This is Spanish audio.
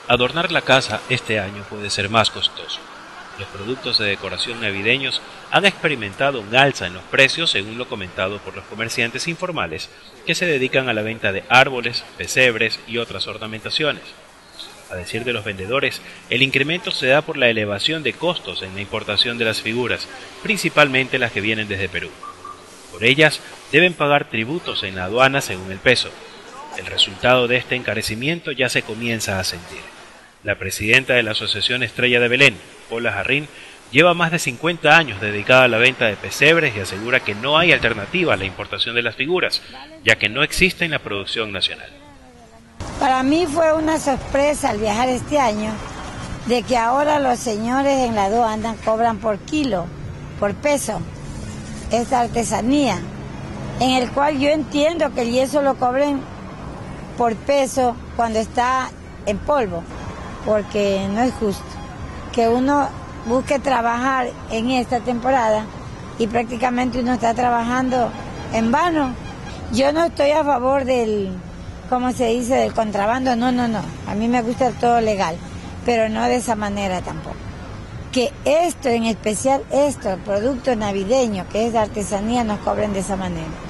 Adornar la casa este año puede ser más costoso. Los productos de decoración navideños han experimentado un alza en los precios, según lo comentado por los comerciantes informales que se dedican a la venta de árboles, pesebres y otras ornamentaciones. A decir de los vendedores, el incremento se da por la elevación de costos en la importación de las figuras, principalmente las que vienen desde Perú. Por ellas, deben pagar tributos en la aduana según el peso. El resultado de este encarecimiento ya se comienza a sentir. La presidenta de la Asociación Estrella de Belén, Paula Jarrín, lleva más de 50 años dedicada a la venta de pesebres y asegura que no hay alternativa a la importación de las figuras, ya que no existe en la producción nacional. Para mí fue una sorpresa al viajar este año de que ahora los señores en la aduana cobran por kilo, por peso, esta artesanía, en el cual yo entiendo que el yeso lo cobren por peso cuando está en polvo, porque no es justo que uno busque trabajar en esta temporada y prácticamente uno está trabajando en vano. Yo no estoy a favor del, ¿cómo se dice?, del contrabando, no. A mí me gusta todo legal, pero no de esa manera tampoco. Que esto, en especial esto, el producto navideño, que es de artesanía, nos cobren de esa manera.